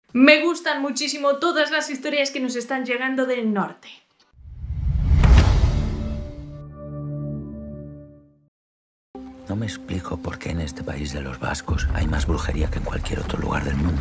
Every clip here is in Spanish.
Me gustan muchísimo todas las historias que nos están llegando del norte. No me explico por qué en este país de los vascos hay más brujería que en cualquier otro lugar del mundo.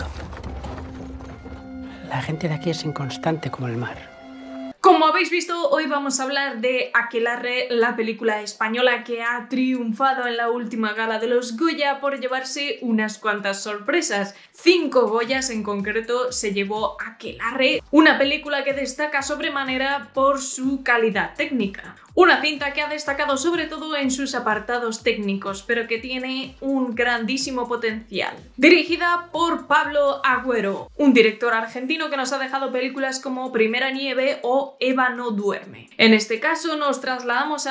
La gente de aquí es inconstante como el mar. Como habéis visto, hoy vamos a hablar de Aquelarre, la película española que ha triunfado en la última gala de los Goya por llevarse unas cuantas sorpresas. 5 Goyas en concreto se llevó Aquelarre, una película que destaca sobremanera por su calidad técnica. Una cinta que ha destacado sobre todo en sus apartados técnicos, pero que tiene un grandísimo potencial. Dirigida por Pablo Agüero, un director argentino que nos ha dejado películas como Primera Nieve o Eva no duerme. En este caso nos trasladamos a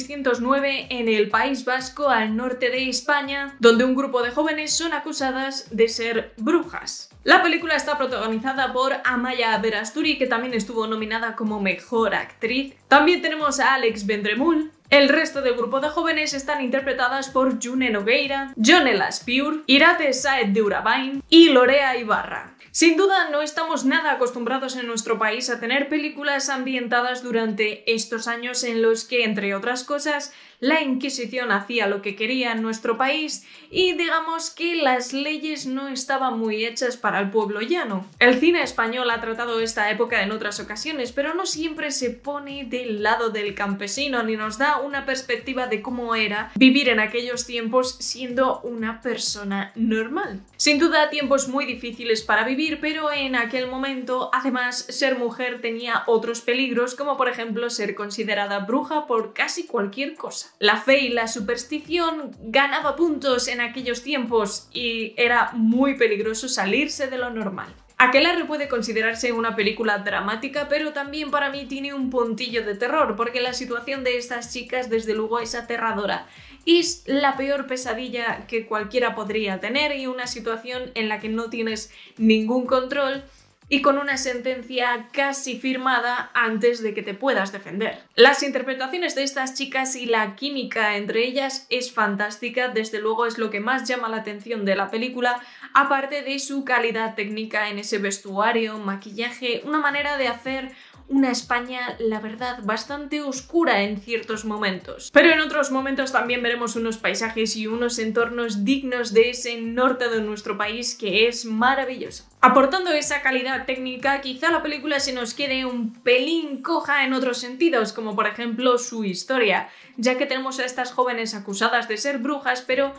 1609 en el País Vasco, al norte de España, donde un grupo de jóvenes son acusadas de ser brujas. La película está protagonizada por Amaia Berasturi, que también estuvo nominada como Mejor Actriz. También tenemos a Alex Vendremul. El resto del grupo de jóvenes están interpretadas por June Nogueira, Jonela Spiur, Irate Saez de Urabain y Lorea Ibarra. Sin duda no estamos nada acostumbrados en nuestro país a tener películas ambientadas durante estos años en los que, entre otras cosas, la Inquisición hacía lo que quería en nuestro país y digamos que las leyes no estaban muy hechas para el pueblo llano. El cine español ha tratado esta época en otras ocasiones, pero no siempre se pone del lado del campesino ni nos da una perspectiva de cómo era vivir en aquellos tiempos siendo una persona normal. Sin duda, tiempos muy difíciles para vivir, pero en aquel momento, además, ser mujer tenía otros peligros, como por ejemplo ser considerada bruja por casi cualquier cosa. La fe y la superstición ganaba puntos en aquellos tiempos y era muy peligroso salirse de lo normal. Aquelarre puede considerarse una película dramática, pero también para mí tiene un puntillo de terror, porque la situación de estas chicas desde luego es aterradora. Es la peor pesadilla que cualquiera podría tener y una situación en la que no tienes ningún control y con una sentencia casi firmada antes de que te puedas defender. Las interpretaciones de estas chicas y la química entre ellas es fantástica, desde luego es lo que más llama la atención de la película, aparte de su calidad técnica en ese vestuario, maquillaje, una manera de hacer una España, la verdad, bastante oscura en ciertos momentos. Pero en otros momentos también veremos unos paisajes y unos entornos dignos de ese norte de nuestro país que es maravilloso. Aportando esa calidad técnica, quizá la película se nos quede un pelín coja en otros sentidos, como por ejemplo su historia, ya que tenemos a estas jóvenes acusadas de ser brujas, pero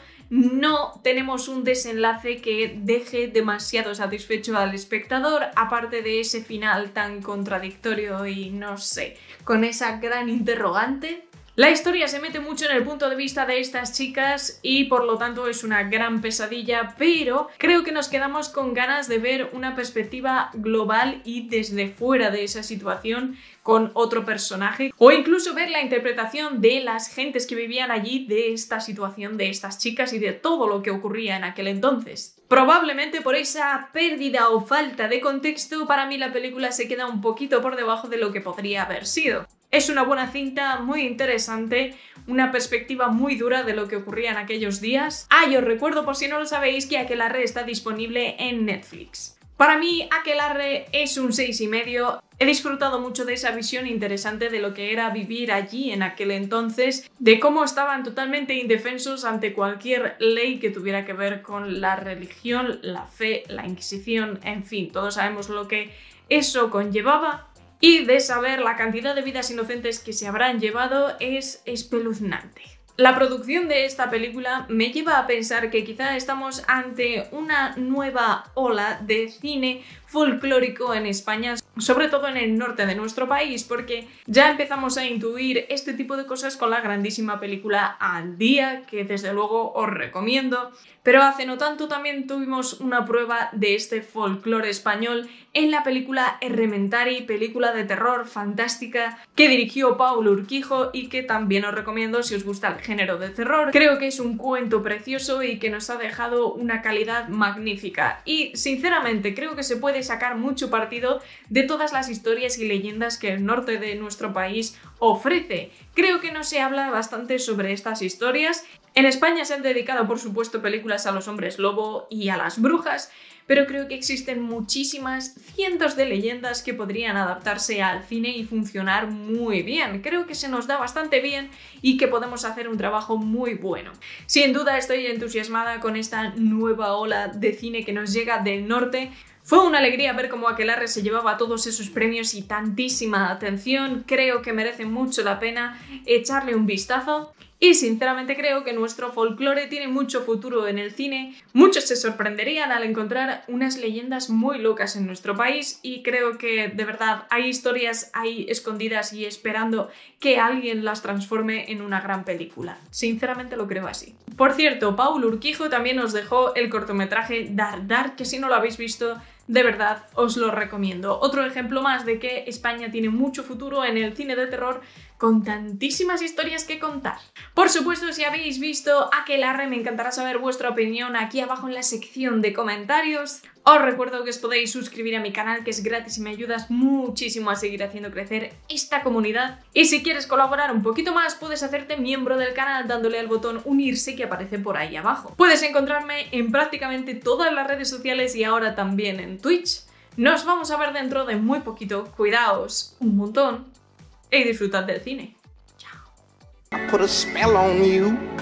no tenemos un desenlace que deje demasiado satisfecho al espectador, aparte de ese final tan contradictorio y no sé, con esa gran interrogante. La historia se mete mucho en el punto de vista de estas chicas y por lo tanto es una gran pesadilla, pero creo que nos quedamos con ganas de ver una perspectiva global y desde fuera de esa situación con otro personaje, o incluso ver la interpretación de las gentes que vivían allí de esta situación de estas chicas y de todo lo que ocurría en aquel entonces. Probablemente por esa pérdida o falta de contexto, para mí la película se queda un poquito por debajo de lo que podría haber sido. Es una buena cinta, muy interesante, una perspectiva muy dura de lo que ocurría en aquellos días. Y os recuerdo, por si no lo sabéis, que Aquelarre está disponible en Netflix. Para mí, Aquelarre es un 6,5. He disfrutado mucho de esa visión interesante de lo que era vivir allí en aquel entonces, de cómo estaban totalmente indefensos ante cualquier ley que tuviera que ver con la religión, la fe, la Inquisición, en fin, todos sabemos lo que eso conllevaba. Y de saber la cantidad de vidas inocentes que se habrán llevado es espeluznante. La producción de esta película me lleva a pensar que quizá estamos ante una nueva ola de cine folclórico en España, sobre todo en el norte de nuestro país, porque ya empezamos a intuir este tipo de cosas con la grandísima película Al Día, que desde luego os recomiendo, pero hace no tanto también tuvimos una prueba de este folclore español en la película Errementari, película de terror fantástica que dirigió Paulo Urquijo y que también os recomiendo si os gusta el género de terror. Creo que es un cuento precioso y que nos ha dejado una calidad magnífica y sinceramente creo que se puede sacar mucho partido de todas las historias y leyendas que el norte de nuestro país ofrece. Creo que no se habla bastante sobre estas historias. En España se han dedicado, por supuesto, películas a los hombres lobo y a las brujas, pero creo que existen muchísimas, cientos de leyendas que podrían adaptarse al cine y funcionar muy bien. Creo que se nos da bastante bien y que podemos hacer un trabajo muy bueno. Sin duda estoy entusiasmada con esta nueva ola de cine que nos llega del norte. Fue una alegría ver cómo Aquelarre se llevaba todos esos premios y tantísima atención. Creo que merece mucho la pena echarle un vistazo. Y sinceramente creo que nuestro folclore tiene mucho futuro en el cine. Muchos se sorprenderían al encontrar unas leyendas muy locas en nuestro país y creo que de verdad hay historias ahí escondidas y esperando que alguien las transforme en una gran película. Sinceramente lo creo así. Por cierto, Paul Urquijo también nos dejó el cortometraje Dar, que si no lo habéis visto, de verdad os lo recomiendo. Otro ejemplo más de que España tiene mucho futuro en el cine de terror con tantísimas historias que contar. Por supuesto, si habéis visto Aquelarre, me encantará saber vuestra opinión aquí abajo en la sección de comentarios. Os recuerdo que os podéis suscribir a mi canal, que es gratis y me ayudas muchísimo a seguir haciendo crecer esta comunidad. Y si quieres colaborar un poquito más, puedes hacerte miembro del canal dándole al botón unirse que aparece por ahí abajo. Puedes encontrarme en prácticamente todas las redes sociales y ahora también en Twitch. Nos vamos a ver dentro de muy poquito. Cuidaos un montón y disfrutad del cine. Chao.